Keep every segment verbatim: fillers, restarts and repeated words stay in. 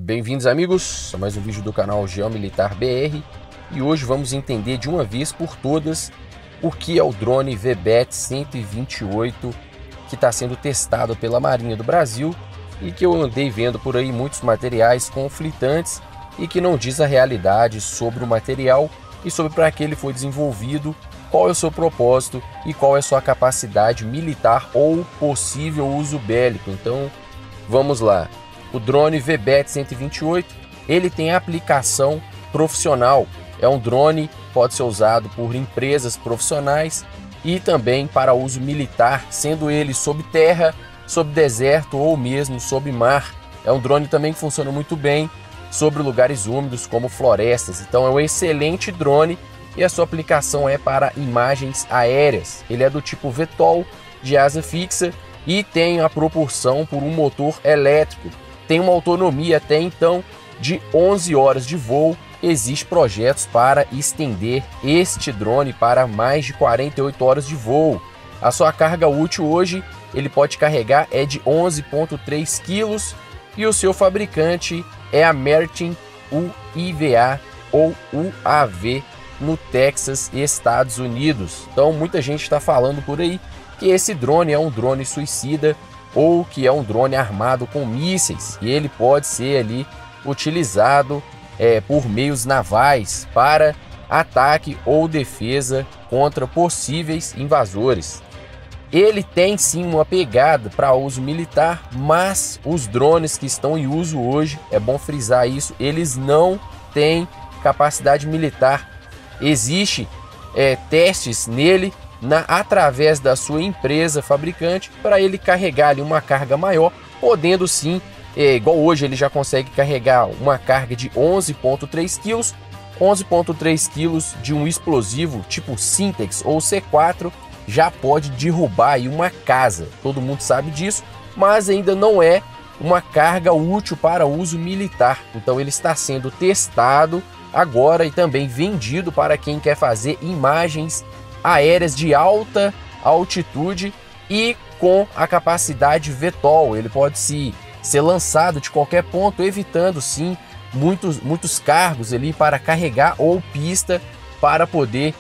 Bem-vindos, amigos, a mais um vídeo do canal Geomilitar B R, e hoje vamos entender de uma vez por todas o que é o drone VBET cento e vinte e oito que está sendo testado pela Marinha do Brasil e que eu andei vendo por aí muitos materiais conflitantes e que não diz a realidade sobre o material e sobre para que ele foi desenvolvido, qual é o seu propósito e qual é a sua capacidade militar ou possível uso bélico. Então vamos lá. O drone VBET cento e vinte e oito, ele tem aplicação profissional. É um drone, pode ser usado por empresas profissionais e também para uso militar, sendo ele sob terra, sob deserto ou mesmo sob mar. É um drone também que funciona muito bem sobre lugares úmidos como florestas. Então é um excelente drone e a sua aplicação é para imagens aéreas. Ele é do tipo V TOL, de asa fixa, e tem a propulsão por um motor elétrico. Tem uma autonomia até então de onze horas de voo. Existem projetos para estender este drone para mais de quarenta e oito horas de voo. A sua carga útil hoje ele pode carregar é de onze vírgula três quilos e o seu fabricante é a Maersk U I V A ou U A V no Texas, Estados Unidos. Então muita gente está falando por aí que esse drone é um drone suicida ou que é um drone armado com mísseis, e ele pode ser ali utilizado é, por meios navais para ataque ou defesa contra possíveis invasores. Ele tem sim uma pegada para uso militar, mas os drones que estão em uso hoje, é bom frisar isso, eles não têm capacidade militar. Existe é, testes nele Na, através da sua empresa fabricante para ele carregar ali uma carga maior, podendo sim, é, igual hoje ele já consegue carregar uma carga de onze vírgula três quilos, onze vírgula três quilos de um explosivo tipo Sintex ou C quatro já pode derrubar aí uma casa, todo mundo sabe disso, mas ainda não é uma carga útil para uso militar. Então ele está sendo testado agora e também vendido para quem quer fazer imagens aéreas de alta altitude e com a capacidade V TOL. Ele pode se, ser lançado de qualquer ponto, evitando sim muitos, muitos cargos ali para carregar ou pista para poder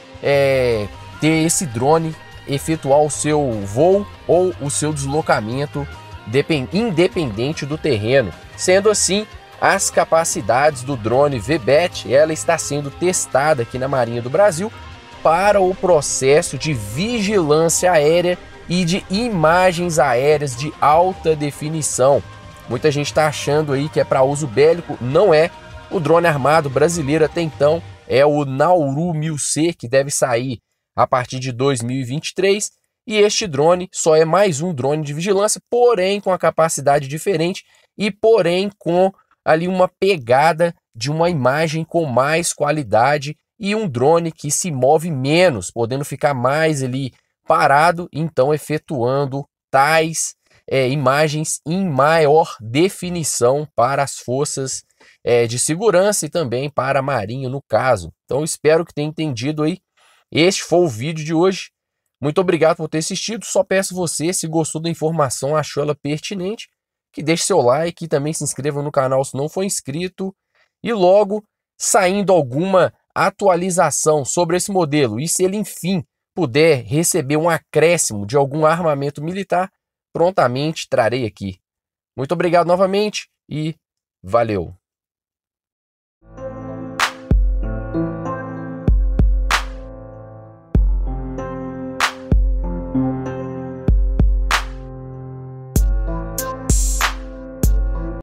é, ter esse drone efetuar o seu voo ou o seu deslocamento independente do terreno. Sendo assim, as capacidades do drone VBET, ela está sendo testada aqui na Marinha do Brasil para o processo de vigilância aérea e de imagens aéreas de alta definição. Muita gente está achando aí que é para uso bélico, não é. O drone armado brasileiro até então é o Nauru mil C, que deve sair a partir de dois mil e vinte e três, e este drone só é mais um drone de vigilância, porém com a capacidade diferente e porém com ali uma pegada de uma imagem com mais qualidade e um drone que se move menos, podendo ficar mais ali parado, então efetuando tais é, imagens em maior definição para as forças é, de segurança e também para a Marinha no caso. Então espero que tenha entendido aí. Este foi o vídeo de hoje. Muito obrigado por ter assistido. Só peço você, se gostou da informação, achou ela pertinente, que deixe seu like e também se inscreva no canal se não for inscrito. E logo, saindo alguma atualização sobre esse modelo e se ele enfim puder receber um acréscimo de algum armamento militar, prontamente trarei aqui. Muito obrigado novamente e valeu! Thank you.